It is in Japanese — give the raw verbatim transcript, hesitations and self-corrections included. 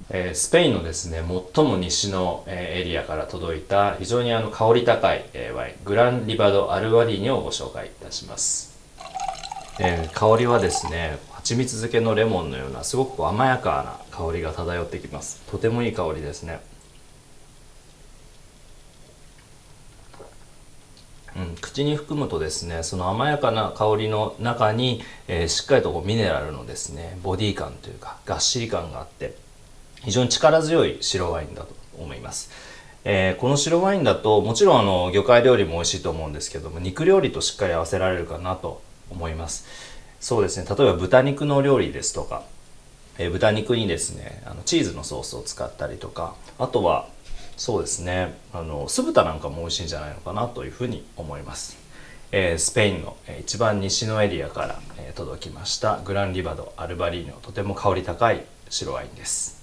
えースペインのですね最も西の、えーエリアから届いた非常にあの香り高い、えーワイングランリバド・アルバリーニョをご紹介いたします。えー香りはですね蜂蜜漬けのレモンのようなすごく甘やかな香りが漂ってきます。とてもいい香りですね。うん、口に含むとですねその甘やかな香りの中に、えーしっかりとこうミネラルのですねボディ感というかがっしり感があって非常に力強い白ワインだと思います。えーこの白ワインだともちろんあの魚介料理も美味しいと思うんですけども肉料理としっかり合わせられるかなと思います。そうですね、例えば豚肉の料理ですとか、えー豚肉にですねあのチーズのソースを使ったりとか、あとはそうですねあの酢豚なんかも美味しいんじゃないのかなというふうに思います。えースペインのえー一番西のエリアから、えー届きましたグランリバド・アルバリーニョ、とても香り高い白ワインです。